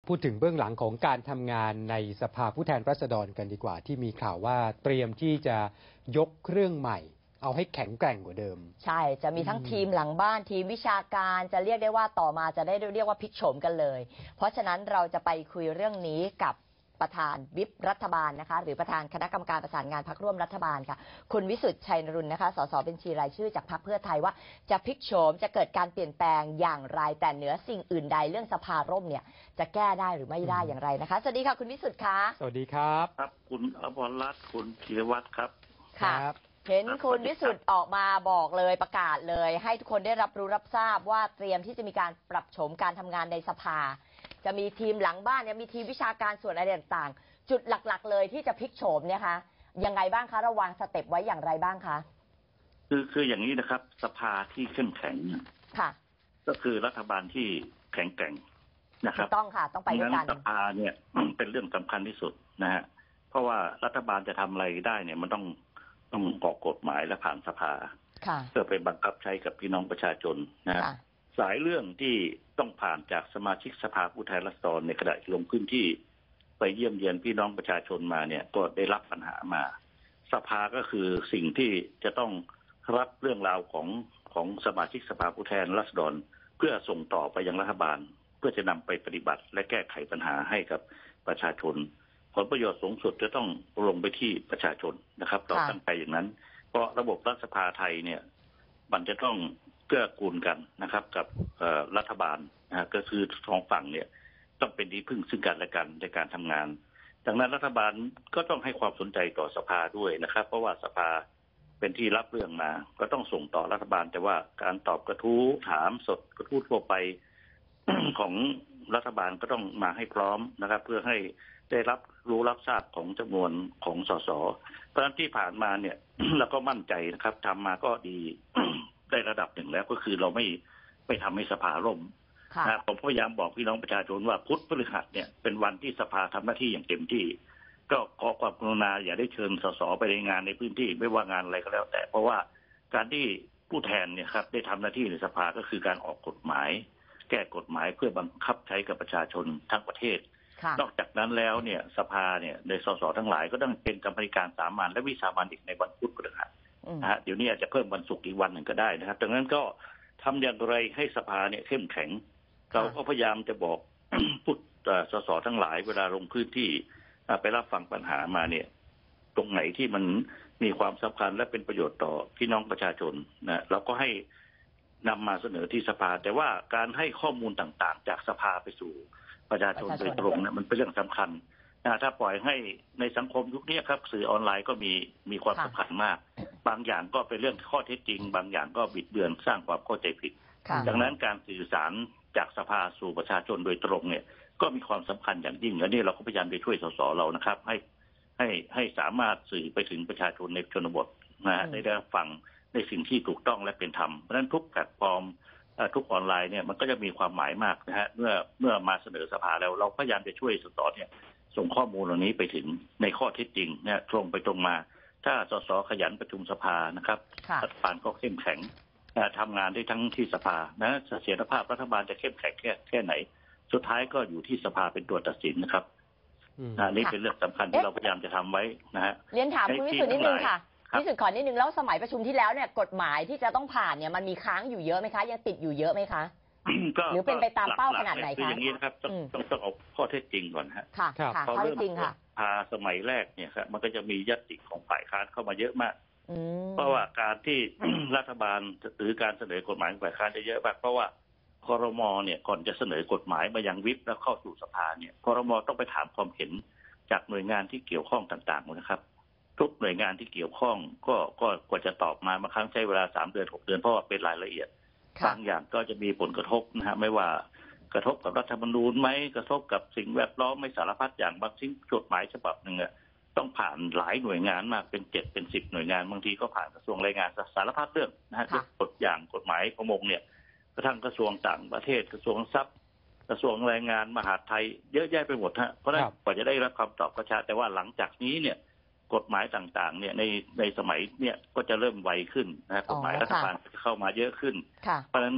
พูดถึงเบื้องหลังของการทำงานในสภาผู้แทนราษฎรกันดีกว่าที่มีข่าวว่าเตรียมที่จะยกเครื่องใหม่เอาให้แข็งแกร่งกว่าเดิมใช่จะมีทั้งทีมหลังบ้านทีมวิชาการจะเรียกได้ว่าต่อมาจะได้เรียกว่าพลิกโฉมกันเลยเพราะฉะนั้นเราจะไปคุยเรื่องนี้กับประธานวิปรัฐบาลนะคะหรือประธานคณะกรรมการประสานงานพรรคร่วมรัฐบาลค่ะคุณวิสุทธิ์ชัยนรุนนะคะสสบัญชีรายชื่อจากพรรคเพื่อไทยว่าจะพลิกโฉมจะเกิดการเปลี่ยนแปลงอย่างไรแต่เหนือสิ่งอื่นใดเรื่องสภาร่มเนี่ยจะแก้ได้หรือไม่ได้อย่างไรนะคะสวัสดีค่ะคุณวิสุทธิ์ค่ะสวัสดีครับครับคุณอภรรัตน์คุณธีรวัฒน์ครับค่ะเห็นคุณวิสุทธิ์ออกมาบอกเลยประกาศเลยให้ทุกคนได้รับรู้รับทราบว่าเตรียมที่จะมีการปรับโฉมการทำงานในสภาจะมีทีมหลังบ้านเนี่ยมีทีมวิชาการส่วนอะไรต่างๆจุดหลักๆเลยที่จะพลิกโฉมเนี่ยคะยังไงบ้างคะระวางสเต็ปไว้อย่างไรบ้างคะคืออย่างนี้นะครับสภาที่เข้มแข็งค่ะก็คือรัฐบาลที่แข็งแกร่งนะครับต้องค่ะต้องไปด้วยกันสภาเนี่ยเป็นเรื่องสำคัญที่สุดนะฮะเพราะว่ารัฐบาลจะทำอะไรได้เนี่ยมันต้องออกกฎหมายและผ่านสภาเพื่อไปบังคับใช้กับพี่น้องประชาชนนะฮะสายเรื่องที่ต้องผ่านจากสมาชิกสภาผู้แทนราษฎรในขณะลงพื้นที่ไปเยี่ยมเยียนพี่น้องประชาชนมาเนี่ยก็ได้รับปัญหามาสภาก็คือสิ่งที่จะต้องรับเรื่องราวของสมาชิกสภาผู้แทนราษฎรเพื่อส่งต่อไปยังรัฐบาลเพื่อจะนำไปปฏิบัติและแก้ไขปัญหาให้กับประชาชนผลประโยชน์สูงสุดจะต้องลงไปที่ประชาชนนะครับเราตั้งใจอย่างนั้นเพราะระบบรัฐสภาไทยเนี่ยมันจะต้องเกื้อกูลกันนะครับกับรัฐบาลก็คือสองฝั่งเนี่ยต้องเป็นที่พึ่งซึ่งกันและกันในการทำงานดังนั้นรัฐบาลก็ต้องให้ความสนใจต่อสภาด้วยนะครับเพราะว่าสภาเป็นที่รับเรื่องมาก็ต้องส่งต่อรัฐบาลแต่ว่าการตอบกระทู้ถามสดกระทู้ทั่วไป ของรัฐบาลก็ต้องมาให้พร้อมนะครับเพื่อให้ได้รับรู้รับทราบของจำนวนของสสเพราะฉะนั้นที่ผ่านมาเนี่ย เราก็มั่นใจนะครับทำมาก็ดี ได้ระดับหนึ่งแล้วก็คือเราไม่ทำให้สภาล่มนะผมพยายามบอกพี่น้องประชาชนว่าพุธพฤหัสเนี่ยเป็นวันที่สภาทำหน้าที่อย่างเต็มที่ก็ขอความกรุณาอย่าได้เชิญสสไปในงานในพื้นที่ไม่ว่างานอะไรก็แล้วแต่เพราะว่าการที่ผู้แทนเนี่ยครับได้ทำหน้าที่ในสภาก็คือการออกกฎหมายแก้กฎหมายเพื่อบังคับใช้กับประชาชนทั้งประเทศนอกจากนั้นแล้วเนี่ยสภาเนี่ยในสสทั้งหลายก็ต้องเป็นกรรมการสามัญและวิสามัญอีกในวันพุธพฤหัสนะฮะเดี๋ยวนี้อาจจะเพิ่มวันศุกร์อีกวันหนึ่งก็ได้นะครับดังนั้นก็ทำอย่างไรให้สภาเนี่ยเข้มแข็งเราก็พยายามจะบอก ผู้สสทั้งหลายเวลาลงพื้นที่ไปรับฟังปัญหามาเนี่ยตรงไหนที่มันมีความสำคัญและเป็นประโยชน์ต่อพี่น้องประชาชนนะเราก็ให้นำมาเสนอที่สภาแต่ว่าการให้ข้อมูลต่างๆจากสภาไปสู่ประชาชนโดยตรงเนี่ยมันเป็นเรื่องสำคัญถ้าปล่อยให้ในสังคมยุคนี้ครับสื่อออนไลน์ก็มีความสำคัญมากบางอย่างก็เป็นเรื่องข้อเท็จจริงบางอย่างก็บิดเบือนสร้างความเข้าใจผิดดังนั้นการสื่อสารจากสภาสู่ประชาชนโดยตรงเนี่ยก็มีความสำคัญอย่างยิ่งและนี่เราก็พยายามไปช่วยสสเรานะครับให้สามารถสื่อไปถึงประชาชนในชนบทนะได้รับฟังในสิ่งที่ถูกต้องและเป็นธรรมเพราะฉะนั้นทุกแพลตฟอร์มทุกออนไลน์เนี่ยมันก็จะมีความหมายมากนะฮะเมื่อมาเสนอสภาแล้วเราพยายามจะช่วยสสเนี่ยส่งข้อมูลเหล่านี้ไปถึงในข้อเท็จจริงเนี่ยตรงไปตรงมาถ้าสสขยันประชุมสภานะครับรัฐบาลก็เข้มแข็งทำงานได้ทั้งที่สภานะเสถียรภาพรัฐบาลจะเข้มแข็งแค่ไหนสุดท้ายก็อยู่ที่สภาเป็นตัวตัดสินนะครับนี่เป็นเรื่องสำคัญที่เราพยายามจะทำไว้นะฮะเรียนถามคุณวิสุทธิ์นิดนึงค่ะวิสุทธิ์ขอนิดนึงแล้วสมัยประชุมที่แล้วเนี่ยกฎหมายที่จะต้องผ่านเนี่ยมันมีค้างอยู่เยอะไหมคะยังติดอยู่เยอะไหมคะหรือเป็นไปตามเป้าขนาดไหนคะอย่างนี้นะครับต้องเอาข้อเท็จจริงก่อนฮะค่ะข้อเท็จจริงค่ะพาสมัยแรกเนี่ยครับมันก็จะมีญัตติของฝ่ายค้านเข้ามาเยอะมากเพราะว่าการที่ รัฐบาลหรือการเสนอกฎหมายฝ่ายค้านจะเยอะมากเพราะว่าครม.เนี่ยก่อนจะเสนอกฎหมายมายังวิปแล้วเข้าสู่สภาเนี่ยครม.ต้องไปถามความเห็นจากหน่วยงานที่เกี่ยวข้องต่างๆนะครับทุกหน่วยงานที่เกี่ยวข้องก็กว่าจะตอบมาบางครั้งใช้เวลา3 เดือน 6 เดือนเพราะว่าเป็นรายละเอียดบางอย่างก็จะมีผลกระทบนะฮะไม่ว่ากระทบกับรัฐธรรมนูญไหมกระทบกับสิ่งแวดล้อมไม่สารพัดอย่างบางสิ่งกฎหมายฉบับหนึ่งต้องผ่านหลายหน่วยงานมากเป็น7เป็น10หน่วยงานบางทีก็ผ่านกระทรวงแรงงานสารพัดเรื่องนะฮะกฎอย่างกฎหมายประมงเนี่ยกระทั่งกระทรวงต่างประเทศกระทรวงทรัพย์กระทรวงแรงงานมหาดไทยเยอะแยะไปหมดฮะเพราะฉะนั้นกว่าจะได้รับคำตอบก็ช้าแต่ว่าหลังจากนี้เนี่ยกฎหมายต่างๆเนี่ยในสมัยเนี่ยก็จะเริ่มไวขึ้นนะกฎหมายรัฐบาลเข้ามาเยอะขึ้นเพราะฉะนั้น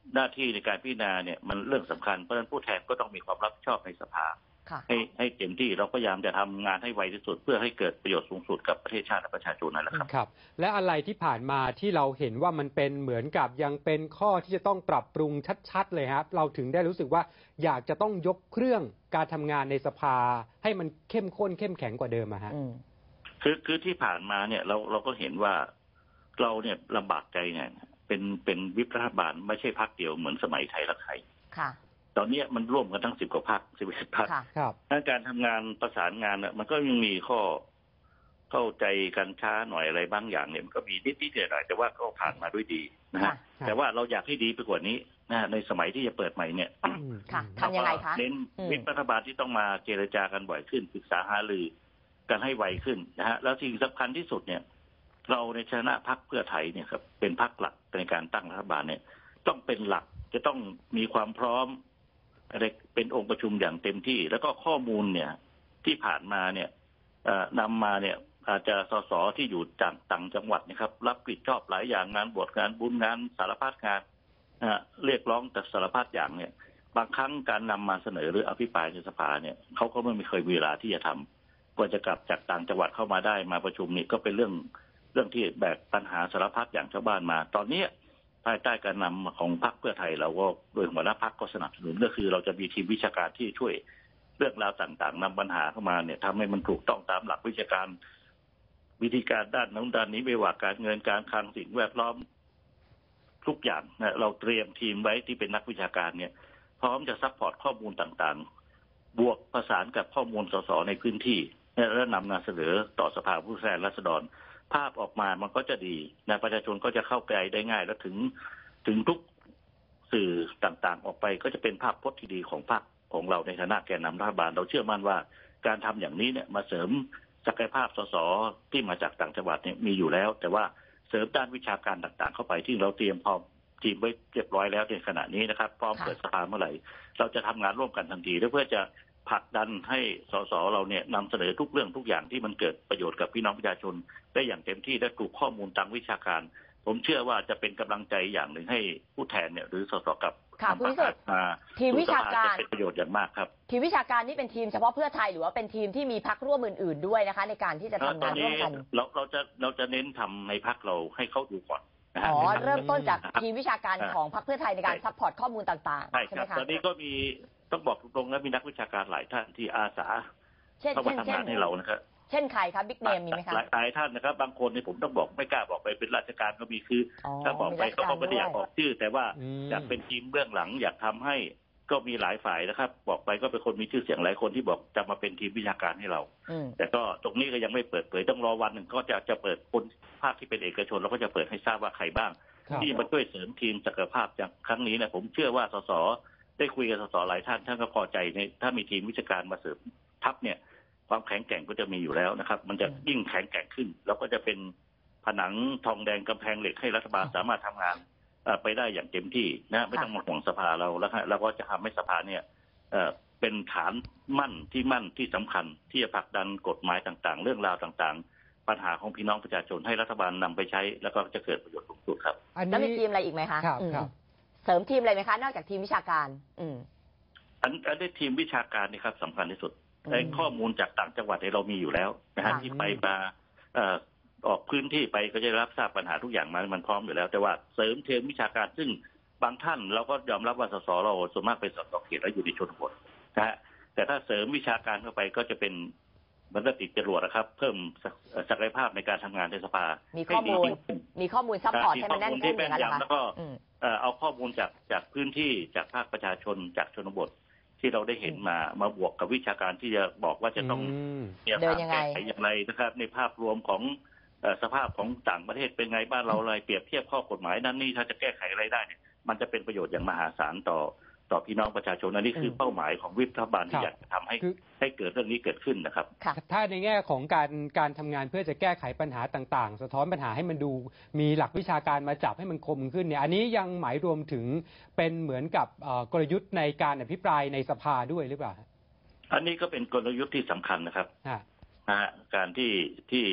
หน้าที่ในการพิจารณาเนี่ยมันเรื่องสำคัญเพราะฉะนั้นผู้แทนก็ต้องมีความรับผิดชอบในสภาให้เต็มที่เราพยายามจะทำงานให้ไวที่สุดเพื่อให้เกิดประโยชน์สูงสุดกับประเทศชาติและประชาชนนั่นแหละครับครับและอะไรที่ผ่านมาที่เราเห็นว่ามันเป็นเหมือนกับยังเป็นข้อที่จะต้องปรับปรุงชัดๆเลยครับเราถึงได้รู้สึกว่าอยากจะต้องยกเครื่องการทำงานในสภาให้มันเข้มข้นเข้มแข็งกว่าเดิมอะฮะคือที่ผ่านมาเนี่ยเราก็เห็นว่าเราเนี่ยลำบากใจเนี่ยเป็นวิปรัฐบาลไม่ใช่พรรคเดียวเหมือนสมัยไทยรักไทยตอนนี้มันร่วมกันทั้ง10 กว่าพรรค11 พรรคการทำงานประสานงานเนี่ยมันก็ยังมีข้อเข้าใจกันช้าหน่อยอะไรบางอย่างเนี่ยมันก็มีนิดๆหน่อยๆแต่ว่าก็ผ่านมาด้วยดีนะฮะแต่ว่าเราอยากให้ดีไปกว่านี้นะในสมัยที่จะเปิดใหม่เนี่ยทำยังไงคะเน้นวิปรัฐบาลที่ต้องมาเจรจากันบ่อยขึ้นปรึกษาหารือกันให้ไวขึ้นนะฮะแล้วสิ่งสำคัญที่สุดเนี่ยเราในฐานะพรรคเพื่อไทยเนี่ยครับเป็นพรรคหลักในการตั้งรัฐบาลเนี่ยต้องเป็นหลักจะต้องมีความพร้อมเป็นองค์ประชุมอย่างเต็มที่แล้วก็ข้อมูลเนี่ยที่ผ่านมาเนี่ยนำมาเนี่ยอาจจะสสที่อยู่ต่างจังหวัดนะครับรับผิดชอบหลายอย่างงานบวชงานบุญงานสารพัดงานเรียกร้องแต่สารพัดอย่างเนี่ยบางครั้งการนำมาเสนอหรืออภิปรายในสภาเนี่ยเขาก็ไม่เคยมีเวลาที่จะทำกว่าจะกลับจากต่างจังหวัดเข้ามาได้มาประชุมนี่ก็เป็นเรื่องที่แบกปัญหาสารพัดอย่างชาวบ้านมาตอนนี้ภายใต้การนำของพรรคเพื่อไทยเราก็โดยหัวหน้าพรรคก็สนับสนุนก็คือเราจะมีทีมวิชาการที่ช่วยเรื่องราวต่างๆนำปัญหาเข้ามาเนี่ยทำให้มันถูกต้องตามหลักวิชาการวิธีการด้านนั้นด้านนี้ไม่ว่าการเงินการคลังสิ่งแวดล้อมทุกอย่างนะเราเตรียมทีมไว้ที่เป็นนักวิชาการเนี่ยพร้อมจะซัพพอร์ตข้อมูลต่างๆบวกประสานกับข้อมูลสสในพื้นที่และนำมาเสนอต่อสภาผู้แทนราษฎรภาพออกมามันก็จะดีนะประชาชนก็จะเข้าใจได้ง่ายและถึงทุกสื่อต่างๆออกไปก็จะเป็นภาพพจน์ที่ดีของพรรคของเราในฐานะแกนนำรัฐบาลเราเชื่อมั่นว่าการทำอย่างนี้เนี่ยมาเสริมศักยภาพสสที่มาจากต่างจังหวัดเนี่ยมีอยู่แล้วแต่ว่าเสริมด้านวิชาการต่างๆเข้าไปที่เราเตรียมพร้อมทีมไว้เรียบร้อยแล้วในขณะนี้นะครับพร้อมเปิดสภาเมื่อไหร่เราจะทำงานร่วมกันทันทีเพื่อจะผลักดันให้สสเราเนี่ยนำเสนอทุกเรื่องทุกอย่างที่มันเกิดประโยชน์กับพี่น้องประชาชนได้อย่างเต็มที่ได้ถูกข้อมูลทางวิชาการผมเชื่อว่าจะเป็นกำลังใจอย่างหนึ่งให้ผู้แทนเนี่ยหรือสสกับผู้พิสูจน์ทีมวิชาการเป็นประโยชน์อย่างมากครับทีมวิชาการนี่เป็นทีมเฉพาะเพื่อไทยหรือว่าเป็นทีมที่มีพรรคร่วมอื่นๆด้วยนะคะในการที่จะทำงานร่วมกันเราจะเน้นทำในพรรคเราให้เขาดูก่อนเริ่มต้นจากทีมวิชาการของพรรคเพื่อไทยในการซัพพอร์ตข้อมูลต่างๆใช่ไหมคะตอนนี้ก็มีต้องบอกตรงๆนะมีนักวิชาการหลายท่านที่อาสาเข้ามาทำงานให้เรานะครับเช่นใครครับบิ๊กเนมมีไหมคะหลายท่านนะครับบางคนเนี่ยผมต้องบอกไม่กล้าบอกไปเป็นราชการก็มีคือถ้าบอกไปเขาก็ไม่ได้อยากบอกชื่อแต่ว่าอยากเป็นทีมเบื้องหลังอยากทำให้ก็มีหลายฝ่ายนะครับบอกไปก็เป็นคนมีชื่อเสียงหลายคนที่บอกจะมาเป็นทีมวิชาการให้เราแต่ก็ตรงนี้ก็ยังไม่เปิดเผยต้องรอวันหนึ่งก็จะเปิดคนภาคที่เป็นเอกชนแล้วก็จะเปิดให้ทราบว่าใครบ้างที่มาช่วยเสริมทีมศักยภาพจากครั้งนี้นะผมเชื่อว่าสสได้คุยกับสสหลายท่านท่านก็พอใจในถ้ามีทีมวิชาการมาเสริมทัพเนี่ยความแข็งแกร่งก็จะมีอยู่แล้วนะครับมันจะยิ่งแข็งแกร่งขึ้นแล้วก็จะเป็นผนังทองแดงกำแพงเหล็กให้รัฐบาลสามารถทำงานไปได้อย่างเต็มที่นะไม่ต้องมาห่วงสภาเราแล้วเราก็จะทำให้สภาเนี่ยเป็นฐานมั่นที่สำคัญที่จะผลักดันกฎหมายต่างๆเรื่องราวต่างๆปัญหาของพี่น้องประชาชนให้รัฐบาลนำไปใช้แล้วก็จะเกิดประโยชน์สูงสุดครับแล้วมีทีมอะไรอีกไหมคะเสริมทีมอะไรไหมคะนอกจากทีมวิชาการอันได้ทีมวิชาการนี่ครับสำคัญที่สุดแต่ข้อมูลจากต่างจังหวัดเรามีอยู่แล้วนะฮะที่ไปมาออกพื้นที่ไปก็จะรับทราบปัญหาทุกอย่างมันพร้อมอยู่แล้วแต่ว่าเสริมทีมวิชาการซึ่งบางท่านเราก็ยอมรับว่าสสเราส่วนมากเป็นสสเขตและอยู่ในชนบทนะฮะแต่ถ้าเสริมวิชาการเข้าไปก็จะเป็นมันก็ติดจรวดนะครับเพิ่มศักยภาพในการทำงานในสภามีข้อมูลซัพพอร์ตให้มันแน่นขึ้นอย่างนั้นแล้วก็เอาข้อมูลจากพื้นที่จากภาคประชาชนจากชนบทที่เราได้เห็นมาบวกกับวิชาการที่จะบอกว่าจะต้องเดินยังไงอย่างไรนะครับในภาพรวมของสภาพของต่างประเทศเป็นไงบ้านเราอะไรเปรียบเทียบข้อกฎหมายนั่นนี่ถ้าจะแก้ไขอะไรได้เนี่ยมันจะเป็นประโยชน์อย่างมหาศาลต่อพี่น้องประชาชนอันนี้คือเป้าหมายของวิปรัฐบาลที่อยากจะทำให้เกิดเรื่องนี้เกิดขึ้นนะครับถ้าในแง่ของการทำงานเพื่อจะแก้ไขปัญหาต่างๆสะท้อนปัญหาให้มันดูมีหลักวิชาการมาจับให้มันคมขึ้นเนี่ยอันนี้ยังหมายรวมถึงเป็นเหมือนกับกลยุทธ์ในการอภิปรายในสภาด้วยหรือเปล่าอันนี้ก็เป็นกลยุทธ์ที่สำคัญนะครับการที่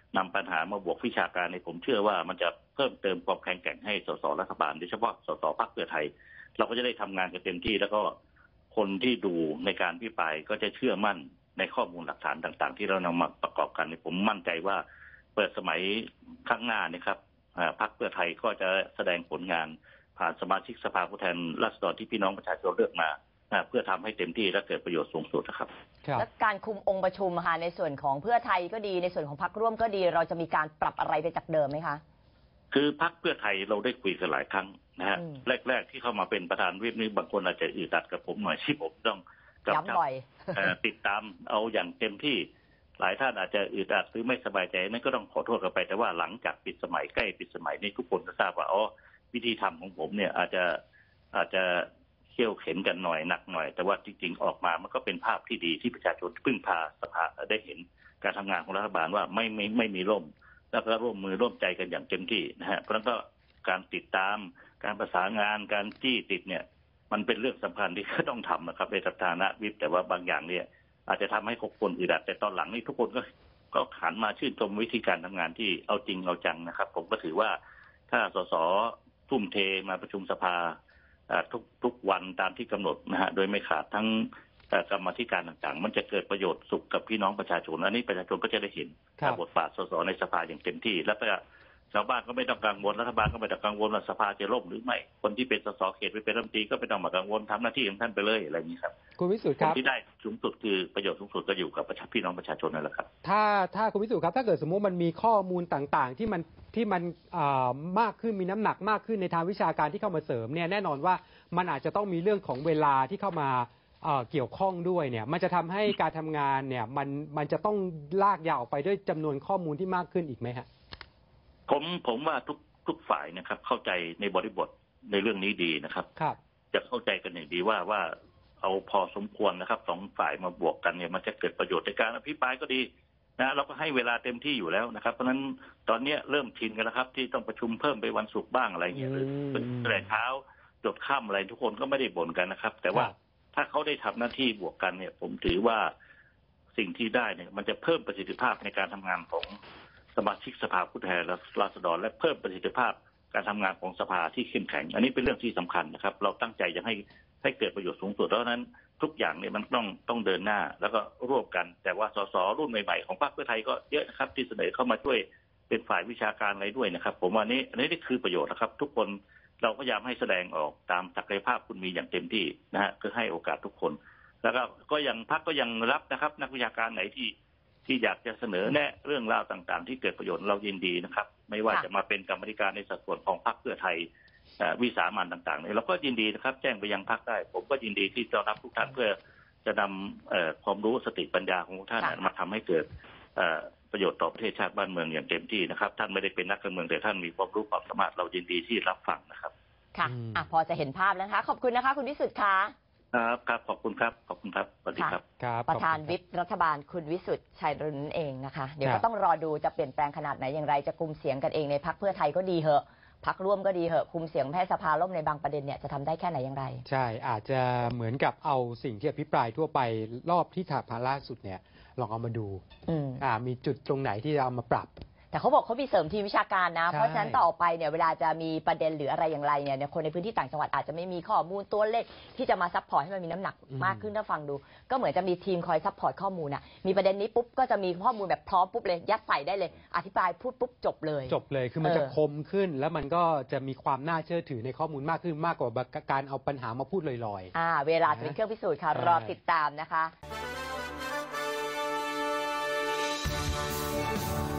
นำปัญหามาบวกวิชาการในผมเชื่อว่ามันจะเพิ่มเติมความแข็งแกร่งให้สสรัฐบาลโดยเฉพาะสสพรรคเพื่อไทยเราก็จะได้ทำงานกันเต็มที่แล้วก็คนที่ดูในการพิปรายก็จะเชื่อมั่นในข้อมูลหลักฐานต่างๆที่เรานำมาประกอบกันผมมั่นใจว่าเปิดสมัยข้างหน้านี่ครับพรรคเพื่อไทยก็จะแสดงผลงานผ่านสมาชิกสภาผู้แทนราษฎรที่พี่น้องประชาชนเลือกมาเพื่อทำให้เต็มที่และเกิดประโยชน์สูงสุดนะครับและการคุมองค์ประชุมค่ะในส่วนของเพื่อไทยก็ดีในส่วนของพรรคร่วมก็ดีเราจะมีการปรับอะไรไปจากเดิมไหมคะคือพรรคเพื่อไทยเราได้คุยกันหลายครั้งนะฮะแรกๆที่เข้ามาเป็นประธานวิปนี้บางคนอาจจะอึดอัดกับผมหน่อยที่ผมต้องย้ำบ่อยติดตามเอาอย่างเต็มที่หลายท่านอาจจะอึดอัดหรือไม่สบายใจนั่นก็ต้องขอโทษกันไปแต่ว่าหลังจากปิดสมัยใกล้ปิดสมัยนี้ทุกคนก็ทราบว่าอ๋อวิธีทำของผมเนี่ยอาจจะเขี่ยวเข็นกันหน่อยหนักหน่อยแต่ว่าจริงๆออกมามันก็เป็นภาพที่ดีที่ประชาชนพึ่งพาสภาได้เห็นการทำงานของรัฐบาลว่าไม่มีร่มแล้วก็ร่วมมือร่วมใจกันอย่างเต็มที่นะฮะเพราะฉะนั้นก็การติดตามการประสานงานการจี้ติดเนี่ยมันเป็นเรื่องสำคัญที่ต้องทำนะครับในฐานะวิปแต่ว่าบางอย่างเนี่ยอาจจะทำให้คนอึดอัดแต่ตอนหลังนี่ทุกคนก็หันมาชื่นชมวิธีการทำงานที่เอาจริงเอาจังนะครับผมก็ถือว่าถ้าสสทุ่มเทมาประชุมสภาทุกวันตามที่กำหนดนะฮะโดยไม่ขาดทั้งกรรมาธิการต่างๆมันจะเกิดประโยชน์สุขกับพี่น้องประชาชนอันนี้ประชาชนก็จะได้เห็นบทบาทสสในสภาอย่างเต็มที่แล้วก็ชาวบ้านก็ไม่ต้องกังวลรัฐบาลก็ไม่ต้องกังวลว่าสภาจะล่มหรือไม่คนที่เป็นสสเขตไปเป็นรัฐมนตรีก็ไม่ต้องมากังวลทำหน้าที่ของท่านไปเลยอะไรอย่างนี้ครับคุณวิสุทธิ์ครับที่ได้สูงสุดคือประโยชน์สูงสุดก็อยู่กับพี่น้องประชาชนนั่นแหละครับถ้าคุณวิสุทธิ์ครับถ้าเกิดสมมุติมันมีข้อมูลต่างๆที่มันมากขึ้นมีน้ำหนักมากขึ้นในทางวิชาการที่เข้ามาเสริมเนี่ยแน่นอนว่ามันอาจจะต้องมีเรื่องของเวลาที่เข้ามาเกี่ยวข้องด้วยเนี่ยมันจะทำให้การทำงานเนี่ยมันจะต้องลากยาวไปด้วยจำนวนข้อมูลที่มากขึ้นอีกไหมฮะผมว่าทุกฝ่ายนะครับเข้าใจในบริบทในเรื่องนี้ดีนะครับจะเข้าใจกันอย่างดีว่าเอาพอสมควรนะครับสองฝ่ายมาบวกกันเนี่ยมันจะเกิดประโยชน์ในการอภิปรายก็ดีนะเราก็ให้เวลาเต็มที่อยู่แล้วนะครับเพราะฉะนั้นตอนนี้เริ่มชินกันแล้วครับที่ต้องประชุมเพิ่มไปวันศุกร์บ้างอะไรเงี้ยหรือแต่เช้าจดค่ำอะไรทุกคนก็ไม่ได้บ่นกันนะครับแต่ว่าถ้าเขาได้ทำหน้าที่บวกกันเนี่ยผมถือว่าสิ่งที่ได้เนี่ยมันจะเพิ่มประสิทธิภาพในการทำงานของสมาชิกสภาผู้แทนราษฎรและเพิ่มประสิทธิภาพการทำงานของสภาที่เข้มแข็งอันนี้เป็นเรื่องที่สำคัญนะครับเราตั้งใจจะให้เกิดประโยชน์สูงสุดเพราะฉะนั้นทุกอย่างเนี่ยมันต้องเดินหน้าแล้วก็ร่วมกันแต่ว่าสสรุ่นใหม่ๆของพรรคเพื่อไทยก็เยอะนะครับที่เสนอเข้ามาช่วยเป็นฝ่ายวิชาการอะไรด้วยนะครับผมว่าอันนี้คือประโยชน์นะครับทุกคนเราพยายามให้แสดงออกตามศักยภาพคุณมีอย่างเต็มที่นะฮะคือให้โอกาสทุกคนแล้วก็ยังพรรคก็ยังรับนะครับนักวิชาการไหนที่อยากจะเสนอแนะเรื่องราวต่างๆที่เกิดประโยชน์เรายินดีนะครับไม่ว่าจะมาเป็นกรรมธิการในสัดส่วนของพรรคเพื่อไทยวิสามัญต่างๆเนี่ยเราก็ยินดีนะครับแจ้งไปยังพรรคได้ผมก็ยินดีที่จะรับทุกท่านเพื่อจะนำความรู้สติปัญญาของทุกท่านมาทำให้เกิดประโยชน์ต่อประเทศชาติบ้านเมืองอย่างเต็มที่นะครับท่านไม่ได้เป็นนักการเมืองแต่ท่านมีความรู้ความสามารถเรายินดีที่รับฟังนะครับค่ะพอจะเห็นภาพแล้วนะคะขอบคุณนะคะคุณวิสุทธิ์ค่ะครับขอบคุณครับสวัสดีครับประธานวิปรัฐบาลคุณวิสุทธิ์ชัยรุนเองนะคะเดี๋ยวก็ต้องรอดูจะเปลี่ยนแปลงขนาดไหนอย่างไรจะคุมเสียงกันเองในพรรคเพื่อไทยก็ดีเหอะพรรคร่วมก็ดีเหอะคุมเสียงแพทยสภาล่มในบางประเด็นเนี่ยจะทำได้แค่ไหนอย่างไรใช่อาจจะเหมือนกับเอาสิ่งที่อภิปรายทั่วไปรอบที่ถัดมาล่าสุดเนี่ยลองเอามาดูมีจุดตรงไหนที่จะเอามาปรับแต่เขาบอกเขามีเสริมทีมวิชาการนะเพราะฉะนั้นต่อไปเนี่ยเวลาจะมีประเด็นหรืออะไรอย่างไรเนี่ยคนในพื้นที่ต่างจังหวัดอาจจะไม่มีข้อมูลตัวเลขที่จะมาซัพพอร์ตให้มันมีน้ำหนักมากขึ้นถ้าฟังดูก็เหมือนจะมีทีมคอยซัพพอร์ตข้อมูลนะมีประเด็นนี้ปุ๊บก็จะมีข้อมูลแบบพร้อมปุ๊บเลยยัดใส่ได้เลยอธิบายพูดปุ๊บจบเลยคือมันจะคมขึ้นแล้วมันก็จะมีความน่าเชื่อถือในข้อมูลมากขึ้นมากกว่าการเอาปัญหามาพูดลอยๆเวลาเป็นเครื่องพิสูจน์ค่ะรอติดตามนะคะ